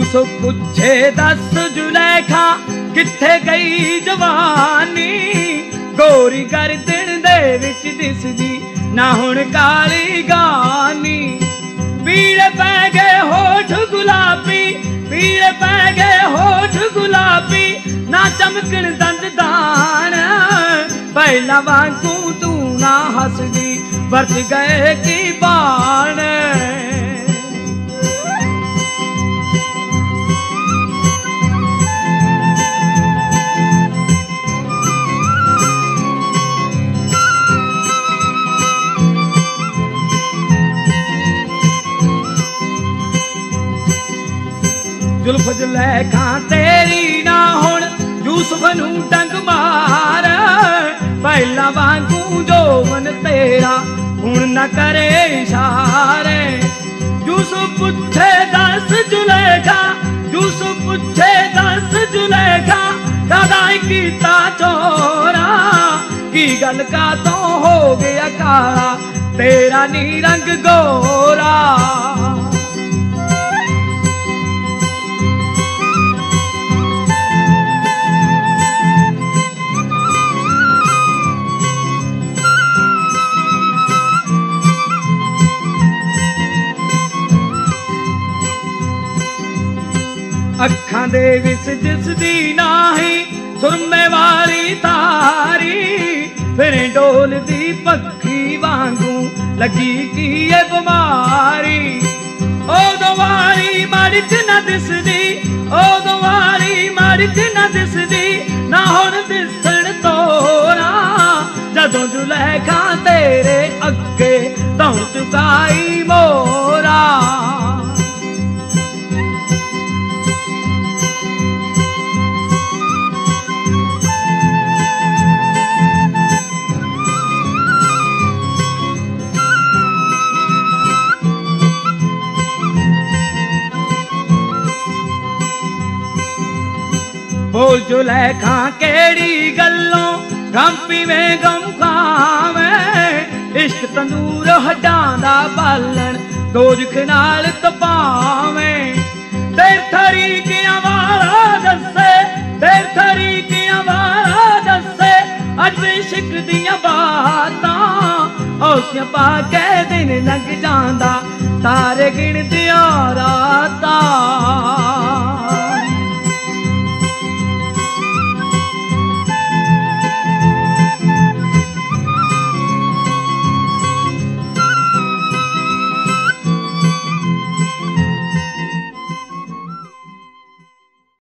यूसुफ पूछे दस जुलेखा किथे गई जवानी, गोरी गर्दन दे विच दिसदी ना हुण काली गानी। पीले पै गए होठ गुलाबी, पीले पै गए होठ गुलाबी, ना चमकण दंद दान, पहला वांगू तू ना हसदी बरत गए की बाण। जुल्फ जुलेखा तेरी ना हुण यूसुफ नूं डंग मार, पहला वांगू जोवन तेरा हुण न करे इशारे। यूसुफ पूछे दस जुलेखा, यूसुफ पूछे दस जुलेखा, दादा कीता चोरा, की गल का तो हो गया काला तेरा नी रंग गोरा। अखां दे विच दिसदी नाही सुरमे वाली तारी, फिर डोलदी पक्षी वांगू लगी की ये बीमारी। ओ दोवारी मड़क न दिसदी, ओ दोवारी मड़क न दिसदी, ना हुण दिसण तोरा, जदों जुलेखा तेरे अगे तौं चुकाई मोरा। बोल जुलेखा केड़ी गल्लों गम पीवे गम खावे, इश्क तंदूर हड्डां दा बालन दोजख नाल तपावे। तेर तरीकियां वाला दसे, तेर तरीकियां वाला दसे, अज इश्क दियां बातां, औसियां पा के दिन लंघ जांदा तारे गिणदियां रातां।